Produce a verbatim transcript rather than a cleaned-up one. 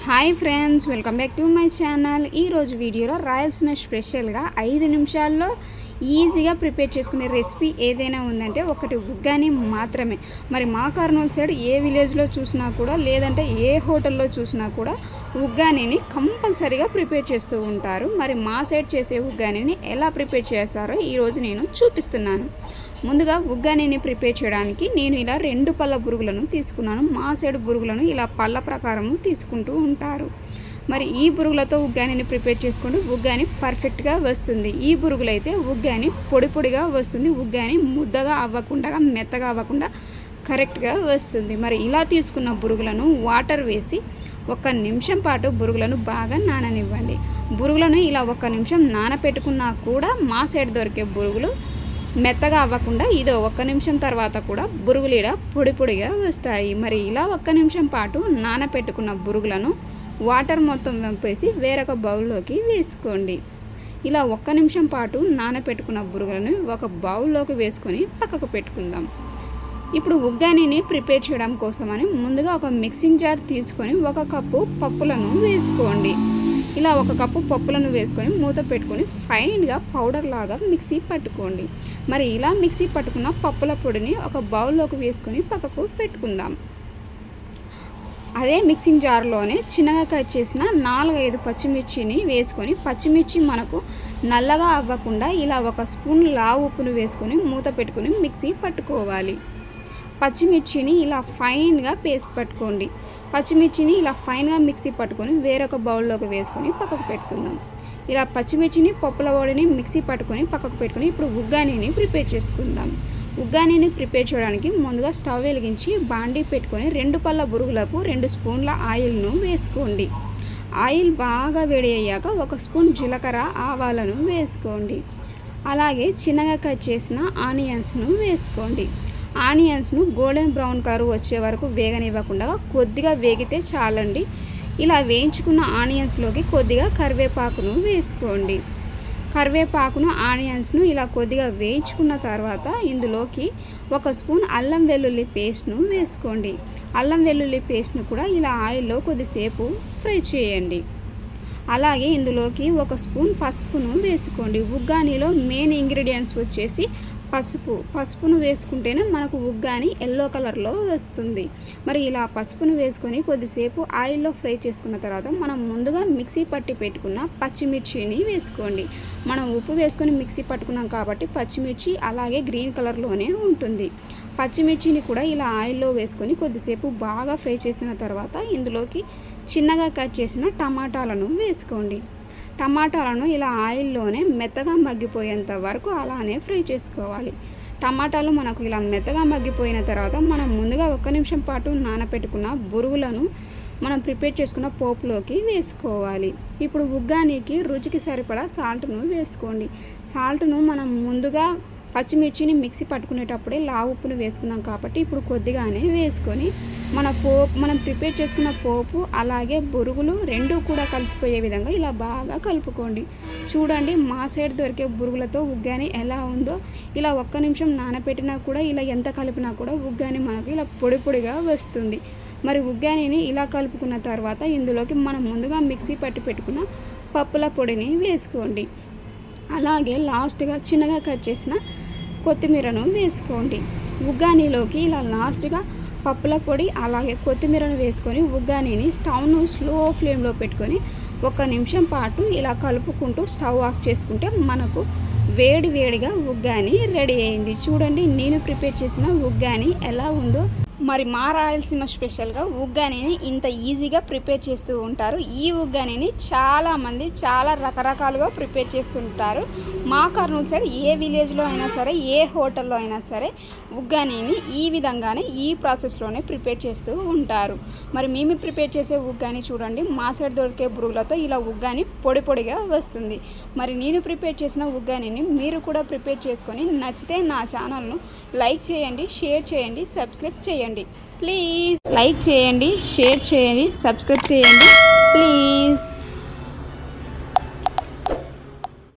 Hi friends, welcome back to my channel. ఈరోజు వీడియోలో రాయలసీమ స్పెషల్గా ఐదు నిమిషాల్లో ఈజీగా ప్రిపేర్ చేసుకునే రెసిపీ ఏదైనా ఉందంటే ఒకటి ఉగ్గాని మాత్రమే. మరి మా కర్నూలు సైడ్ ఏ విలేజ్లో చూసినా కూడా లేదంటే ఏ హోటల్లో చూసినా కూడా ఉగ్గానిని కంపల్సరీగా ప్రిపేర్ చేస్తూ ఉంటారు. మరి మా సైడ్ చేసే ఉగ్గానిని ఎలా ప్రిపేర్ చేస్తారో ఈరోజు నేను చూపిస్తున్నాను. ముందుగా ఉగ్గానిని ప్రిపేర్ చేయడానికి నేను ఇలా రెండు పళ్ళ బురుగులను తీసుకున్నాను. మా సైడ్ బురుగులను ఇలా పళ్ళ ప్రకారం తీసుకుంటూ ఉంటారు. మరి ఈ బురుగులతో ఉగ్గానిని ప్రిపేర్ చేసుకుంటూ ఉగ్గాని పర్ఫెక్ట్గా వస్తుంది. ఈ బురుగులైతే ఉగ్గాని పొడి పొడిగా వస్తుంది. ఉగ్గాని ముద్దగా అవ్వకుండా మెత్తగా అవ్వకుండా కరెక్ట్గా వస్తుంది. మరి ఇలా తీసుకున్న బురుగులను వాటర్ వేసి ఒక నిమిషం పాటు బురుగులను బాగా నాననివ్వండి. బురుగులను ఇలా ఒక నిమిషం నానపెట్టుకున్నా కూడా మా సైడ్ దొరికే బురుగులు మెత్తగా అవ్వకుండా ఇదో ఒక్క నిమిషం తర్వాత కూడా బురుగులు ఇలా పొడి పొడిగా వస్తాయి. మరి ఇలా ఒక్క నిమిషం పాటు నానపెట్టుకున్న బురుగులను వాటర్ మొత్తం వంపేసి వేరొక బౌల్లోకి వేసుకోండి. ఇలా ఒక్క నిమిషం పాటు నానపెట్టుకున్న బురుగులను ఒక బౌల్లోకి వేసుకొని పక్కకు పెట్టుకుందాం. ఇప్పుడు ఉగ్గానిని ప్రిపేర్ చేయడం కోసమని ముందుగా ఒక మిక్సింగ్ జార్ తీసుకొని ఒక కప్పు పప్పులను వేసుకోండి. ఇలా ఒక కప్పు పప్పులను వేసుకొని మూత పెట్టుకొని ఫైన్గా పౌడర్ లాగా మిక్సీ పట్టుకోండి. మరి ఇలా మిక్సీ పట్టుకున్న పప్పుల పొడిని ఒక బౌల్లోకి వేసుకొని పక్కకు పెట్టుకుందాం. అదే మిక్సింగ్ జార్లోనే చిన్నగా కట్ చేసిన నాలుగైదు పచ్చిమిర్చిని వేసుకొని పచ్చిమిర్చి మనకు నల్లగా అవ్వకుండా ఇలా ఒక స్పూన్ లావు ఉప్పును వేసుకొని మూత పెట్టుకొని మిక్సీ పట్టుకోవాలి. పచ్చిమిర్చిని ఇలా ఫైన్గా పేస్ట్ పట్టుకోండి. పచ్చిమిర్చిని ఇలా ఫైన్గా మిక్సీ పట్టుకొని వేరొక బౌల్లోకి వేసుకొని పక్కకు పెట్టుకుందాం. ఇలా పచ్చిమిర్చిని పప్పుల పొడిని మిక్సీ పట్టుకొని పక్కకు పెట్టుకొని ఇప్పుడు ఉగ్గానిని ప్రిపేర్ చేసుకుందాం. ఉగ్గానిని ప్రిపేర్ చేయడానికి ముందుగా స్టవ్ వెలిగించి బాండీ పెట్టుకొని రెండు పళ్ళ బురుగులకు రెండు స్పూన్ల ఆయిల్ను వేసుకోండి. ఆయిల్ బాగా వేడి అయ్యాక ఒక స్పూన్ జీలకర్ర ఆవాలను వేసుకోండి. అలాగే చిన్నగా కట్ చేసిన ఆనియన్స్ను వేసుకోండి. ఆనియన్స్ను గోల్డెన్ బ్రౌన్ కలర్ వచ్చే వరకు వేగనివ్వకుండా కొద్దిగా వేగితే చాలండి. ఇలా వేయించుకున్న ఆనియన్స్లోకి కొద్దిగా కరివేపాకును వేసుకోండి. కరివేపాకును ఆనియన్స్ను ఇలా కొద్దిగా వేయించుకున్న తర్వాత ఇందులోకి ఒక స్పూన్ అల్లం వెల్లుల్లి పేస్ట్ను వేసుకోండి. అల్లం వెల్లుల్లి పేస్ట్ను కూడా ఇలా ఆయిల్లో కొద్దిసేపు ఫ్రై చేయండి. అలాగే ఇందులోకి ఒక స్పూన్ పసుపును వేసుకోండి. ఉగ్గానిలో మెయిన్ ఇంగ్రీడియంట్స్ వచ్చేసి పసుపు. పసుపును వేసుకుంటేనే మనకు ఉగ్గాని ఎల్లో కలర్లో వస్తుంది. మరి ఇలా పసుపును వేసుకొని కొద్దిసేపు ఆయిల్లో ఫ్రై చేసుకున్న తర్వాత మనం ముందుగా మిక్సీ పట్టి పెట్టుకున్న పచ్చిమిర్చిని వేసుకోండి. మనం ఉప్పు వేసుకొని మిక్సీ పట్టుకున్నాం కాబట్టి పచ్చిమిర్చి అలాగే గ్రీన్ కలర్లోనే ఉంటుంది. పచ్చిమిర్చిని కూడా ఇలా ఆయిల్లో వేసుకొని కొద్దిసేపు బాగా ఫ్రై చేసిన తర్వాత ఇందులోకి చిన్నగా కట్ చేసిన టమాటాలను వేసుకోండి. టమాటాలను ఇలా ఆయిల్లోనే మెత్తగా మగ్గిపోయేంత వరకు అలానే ఫ్రై చేసుకోవాలి. టమాటాలు మనకు ఇలా మెత్తగా మగ్గిపోయిన తర్వాత మనం ముందుగా ఒక్క నిమిషం పాటు నానపెట్టుకున్న బురుగులను మనం ప్రిపేర్ చేసుకున్న పోపులోకి వేసుకోవాలి. ఇప్పుడు ఉగ్గానికి రుచికి సరిపడా సాల్ట్ను వేసుకోండి. సాల్ట్ను మనం ముందుగా పచ్చిమిర్చిని మిక్సీ పట్టుకునేటప్పుడే లావు ఉప్పును వేసుకున్నాం కాబట్టి ఇప్పుడు కొద్దిగానే వేసుకొని మన పోపు మనం ప్రిపేర్ చేసుకున్న పోపు అలాగే బురుగులు రెండు కూడా కలిసిపోయే విధంగా ఇలా బాగా కలుపుకోండి. చూడండి మా సైడ్ దొరికే బురుగులతో ఉగ్గాని ఎలా ఉందో. ఇలా ఒక్క నిమిషం నానపెట్టినా కూడా ఇలా ఎంత కలిపినా కూడా ఉగ్గాని మనకు ఇలా పొడి పొడిగా వస్తుంది. మరి ఉగ్గానిని ఇలా కలుపుకున్న తర్వాత ఇందులోకి మనం ముందుగా మిక్సీ పట్టి పెట్టుకున్న పప్పుల పొడిని వేసుకోండి. అలాగే లాస్ట్గా చిన్నగా కట్ చేసిన కొత్తిమీరను వేసుకోండి. ఉగ్గానిలోకి ఇలా లాస్ట్గా పప్పుల పొడి అలాగే కొత్తిమీరను వేసుకొని ఉగ్గానిని స్టవ్ను స్లో ఫ్లేమ్లో పెట్టుకొని ఒక నిమిషం పాటు ఇలా కలుపుకుంటూ స్టవ్ ఆఫ్ చేసుకుంటే మనకు వేడి వేడిగా ఉగ్గాని రెడీ అయింది. చూడండి నేను ప్రిపేర్ చేసిన ఉగ్గాని ఎలా ఉందో. మరి మా రాయలసీమ స్పెషల్గా ఉగ్గానిని ఇంత ఈజీగా ప్రిపేర్ చేస్తూ ఉంటారు. ఈ ఉగ్గానిని చాలామంది చాలా రకరకాలుగా ప్రిపేర్ చేస్తుంటారు. మా కర్నూలు సైడ్ ఏ విలేజ్లో అయినా సరే ఏ హోటల్లో అయినా సరే ఉగ్గానిని ఈ విధంగానే ఈ ప్రాసెస్లోనే ప్రిపేర్ చేస్తూ ఉంటారు. మరి మేము ప్రిపేర్ చేసే ఉగ్గాని చూడండి మా సైడ్ దొరికే బురుగులతో ఇలా ఉగ్గాని పొడి పొడిగా వస్తుంది. మరి నేను ప్రిపేర్ చేసిన ఉగ్గానిని మీరు కూడా ప్రిపేర్ చేసుకొని నచ్చితే నా ఛానల్ను లైక్ చేయండి, షేర్ చేయండి, సబ్స్క్రైబ్ చేయండి ప్లీజ్. లైక్ చేయండి, షేర్ చేయండి, సబ్స్క్రైబ్ చేయండి ప్లీజ్.